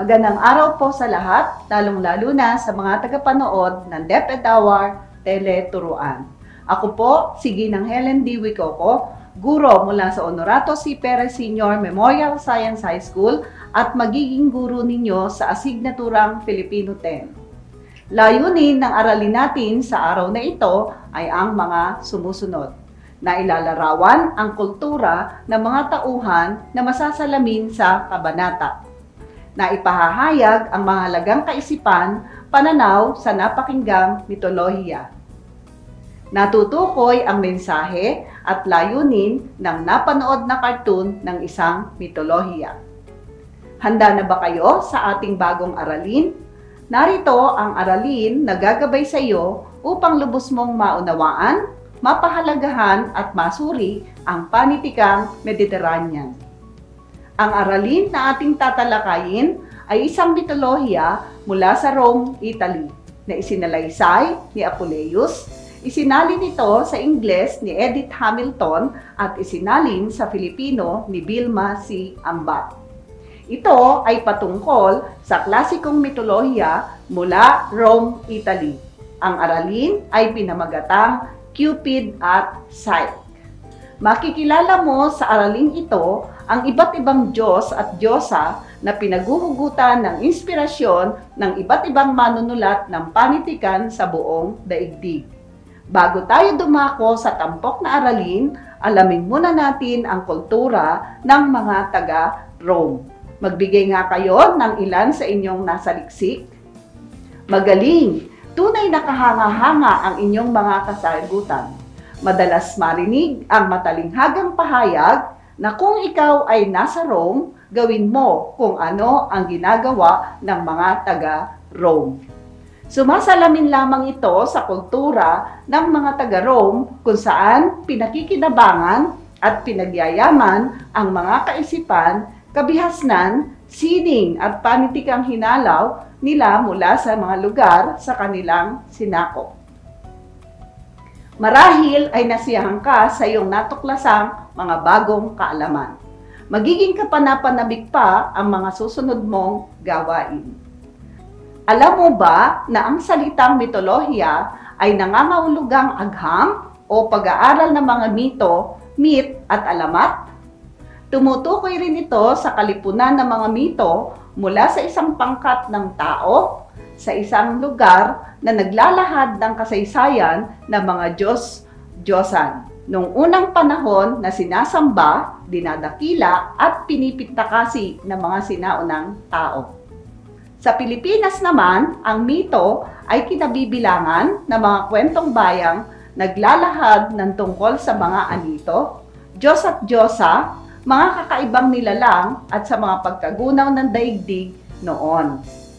Magandang araw po sa lahat, lalong-lalo na sa mga tagapanood ng DepEd Hour Teleturuan. Ako po, si Ginang Helen D. Wicoco, guro mula sa Honorato C. Perez Sr. Memorial Science High School at magiging guro ninyo sa asignaturang Filipino 10. Layunin ng aralin natin sa araw na ito ay ang mga sumusunod. Na ilalarawan ang kultura ng mga tauhan na masasalamin sa kabanata. Na ipahahayag ang mahalagang kaisipan, pananaw sa napakinggang mitolohiya. Natutukoy ang mensahe at layunin ng napanood na cartoon ng isang mitolohiya. Handa na ba kayo sa ating bagong aralin? Narito ang aralin na gagabay sa iyo upang lubos mong maunawaan, mapahalagahan at masuri ang panitikang Mediterranean. Ang aralin na ating tatalakayin ay isang mitolohiya mula sa Rome, Italy, na isinalaysay ni Apuleius, isinalin ito sa Ingles ni Edith Hamilton at isinalin sa Filipino ni Vilma C. Ambat. Ito ay patungkol sa klasikong mitolohiya mula Rome, Italy. Ang aralin ay pinamagatang Cupid at Psyche. Makikilala mo sa araling ito ang iba't ibang Diyos at Diyosa na pinaguhugutan ng inspirasyon ng iba't ibang manunulat ng panitikan sa buong daigdig. Bago tayo dumako sa tampok na aralin, alamin muna natin ang kultura ng mga taga-Rome. Magbigay nga kayo ng ilan sa inyong nasa liksik. Magaling! Tunay na kahanga-hanga ang inyong mga kasagutan. Madalas marinig ang matalinghagang pahayag na kung ikaw ay nasa Rome, gawin mo kung ano ang ginagawa ng mga taga-Rome. Sumasalamin lamang ito sa kultura ng mga taga-Rome kung saan pinakikinabangan at pinagyayaman ang mga kaisipan, kabihasnan, sining at panitikang hinalaw nila mula sa mga lugar sa kanilang sinakop. Marahil ay nasiyahan ka sa iyong natuklasang mga bagong kaalaman. Magiging kapanapanabik pa ang mga susunod mong gawain. Alam mo ba na ang salitang mitolohiya ay nangangahulugang agham o pag-aaral ng mga mito, myth at alamat? Tumutukoy rin ito sa kalipunan ng mga mito mula sa isang pangkat ng tao, sa isang lugar na naglalahad ng kasaysayan ng mga Diyos-Diyosan. Noong unang panahon na sinasamba, dinadakila at pinipintakasi ng mga sinaunang tao. Sa Pilipinas naman, ang mito ay kinabibilangan ng mga kwentong bayang naglalahad ng tungkol sa mga anito, Diyos at Diyosa, mga kakaibang nilalang at sa mga pagkagunaw ng daigdig noon.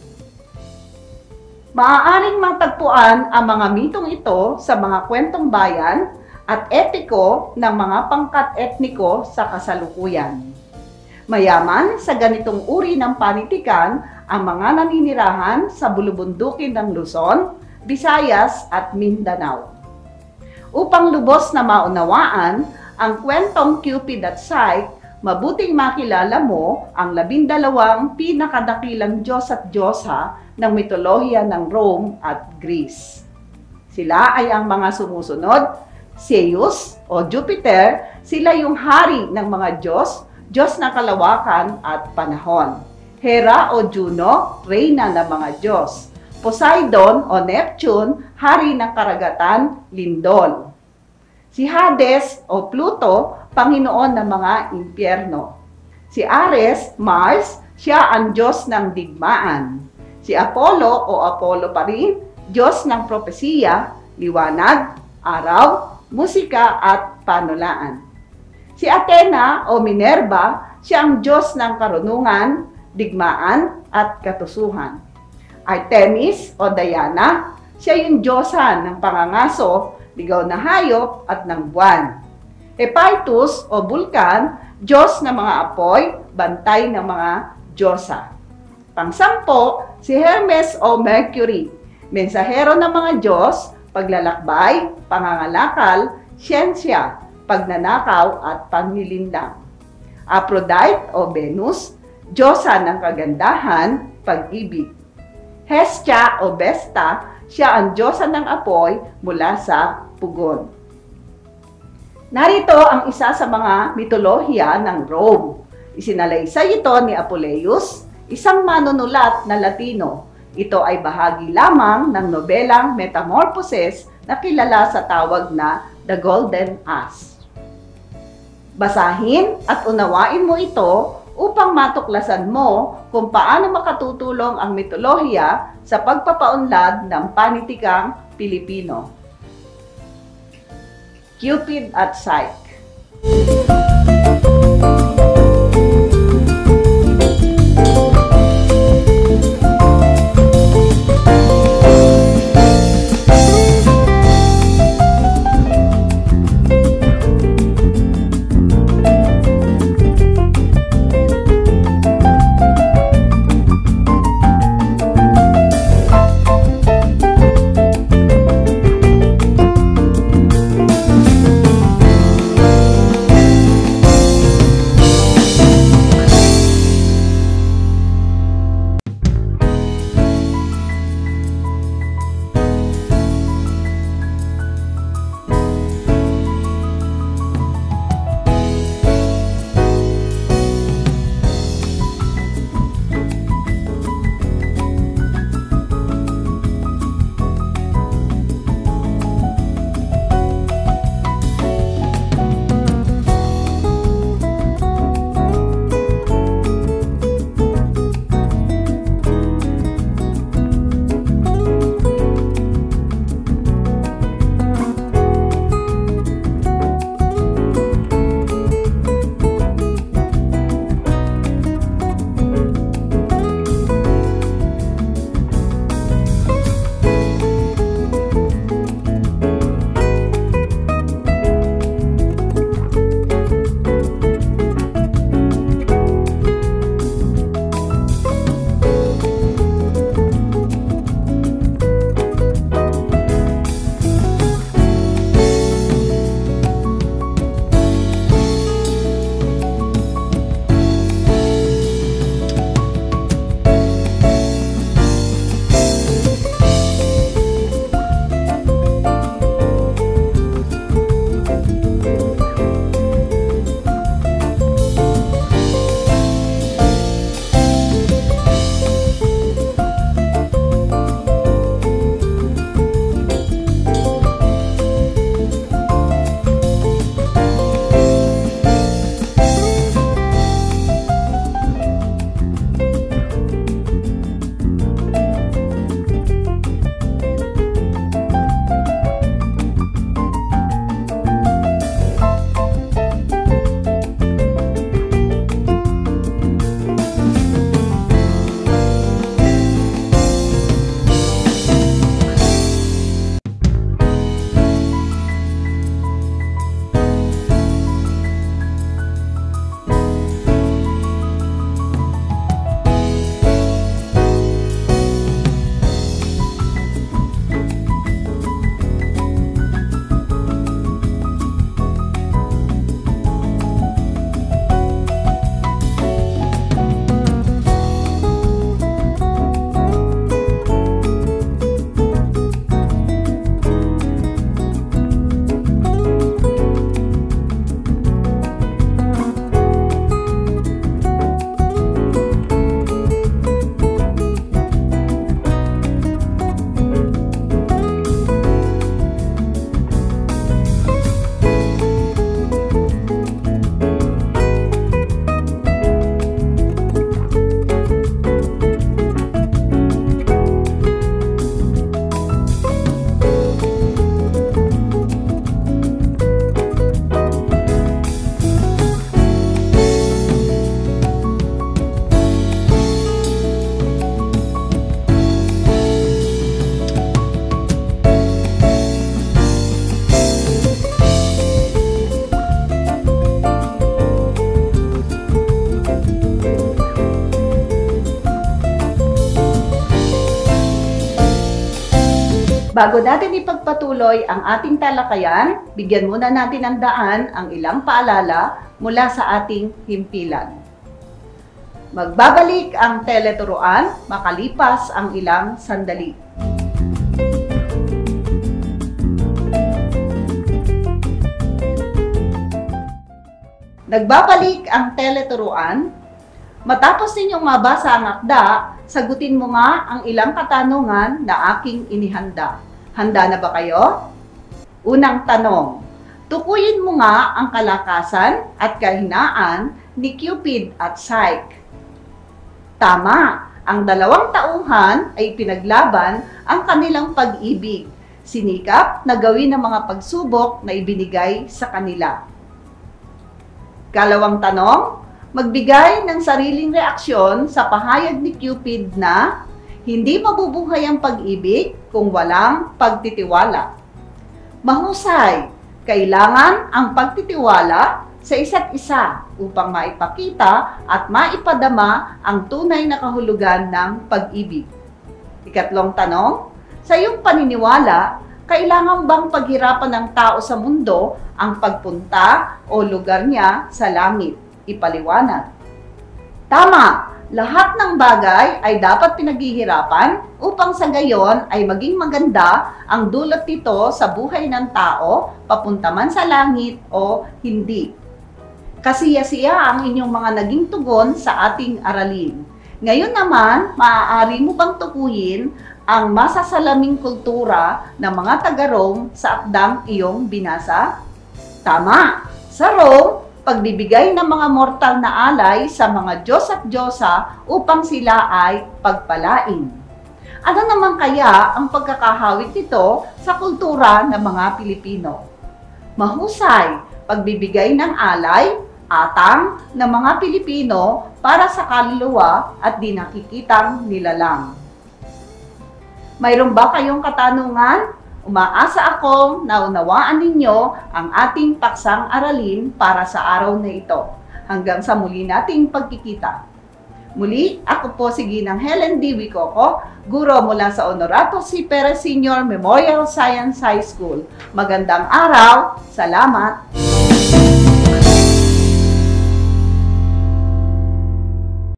Maaaring matagpuan ang mga mitong ito sa mga kwentong bayan at epiko ng mga pangkat etniko sa kasalukuyan. Mayaman sa ganitong uri ng panitikan ang mga naninirahan sa bulubundukin ng Luzon, Visayas at Mindanao. Upang lubos na maunawaan ang kwentong Cupid at Psyche, mabuting makilala mo ang 12 pinakadakilang Diyos at Diyosa ng mitolohiya ng Rome at Greece. Sila ay ang mga sumusunod: Zeus o Jupiter, sila yung hari ng mga Diyos, Diyos ng kalawakan at panahon. Hera o Juno, reyna ng mga Diyos. Poseidon o Neptune, hari ng karagatan, lindol. Si Hades o Pluto, Panginoon ng mga impyerno. Si Ares, Mars, siya ang Diyos ng digmaan. Si Apollo o Apollo pa rin, Diyos ng propesiya, liwanag, araw, musika at panulaan. Si Athena o Minerva, siya ang Diyos ng karunungan, digmaan at katusuhan. Artemis o Diana, siya yung Diyosa ng pangangaso, ligaw na hayop at ng buwan. Hephaestus o Vulcan, Diyos ng mga apoy, bantay ng mga Diyosa. Pangsampo, si Hermes o Mercury, mensahero ng mga Diyos, paglalakbay, pangangalakal, siyensya, pagnanakaw at panlilindang. Aphrodite o Venus, Diyosa ng kagandahan, pag-ibig. Hestia o Vesta, siya ang diyosa ng apoy mula sa pugon. Narito ang isa sa mga mitolohiya ng Rome. Isinalaysay ito ni Apuleius, isang manunulat na Latino. Ito ay bahagi lamang ng nobelang Metamorphoses na kilala sa tawag na The Golden Ass. Basahin at unawain mo ito upang matuklasan mo kung paano makatutulong ang mitolohiya sa pagpapaunlad ng panitikang Pilipino. Cupid at Psyche. Bago natin ipagpatuloy ang ating talakayan, bigyan muna natin ng daan ang ilang paalala mula sa ating himpilan. Magbabalik ang teleturuan makalipas ang ilang sandali. Nagbabalik ang teleturuan. Matapos ninyong mabasa ang akda, sagutin mo nga ang ilang katanungan na aking inihanda. Handa na ba kayo? Unang tanong, tukuyin mo nga ang kalakasan at kahinaan ni Cupid at Psyche. Tama, ang dalawang tauhan ay pinaglaban ang kanilang pag-ibig, sinikap na gawin ang mga pagsubok na ibinigay sa kanila. Kalawang tanong, magbigay ng sariling reaksyon sa pahayag ni Cupid na hindi mabubuhay ang pag-ibig kung walang pagtitiwala. Mahusay, kailangan ang pagtitiwala sa isa't isa upang maipakita at maipadama ang tunay na kahulugan ng pag-ibig. Ikatlong tanong, sa iyong paniniwala, kailangan bang paghirapan ng tao sa mundo ang pagpunta o lugar niya sa langit? Ipaliwanag. Tama! Lahat ng bagay ay dapat pinaghihirapan upang sa gayon ay maging maganda ang dulot nito sa buhay ng tao, papunta man sa langit o hindi. Kasiya-siya ang inyong mga naging tugon sa ating aralin. Ngayon naman, maaari mo bang tukuyin ang masasalaming kultura ng mga taga-Rome sa akdang iyong binasa? Tama! Sa Rome, pagbibigay ng mga mortal na alay sa mga Diyos at Diyosa upang sila ay pagpalain. Ano naman kaya ang pagkakahawig nito sa kultura ng mga Pilipino? Mahusay, pagbibigay ng alay, atang ng mga Pilipino para sa kaluluwa at di nakikitang nilalang. Mayroon ba kayong katanungan? Umaasa akong naunawaan ninyo ang ating paksang aralin para sa araw na ito. Hanggang sa muli nating pagkikita. Muli, ako po si Ginang Helen D. Wicoco, guro mula sa Honorato C. Perez Sr. Memorial Science High School. Magandang araw! Salamat!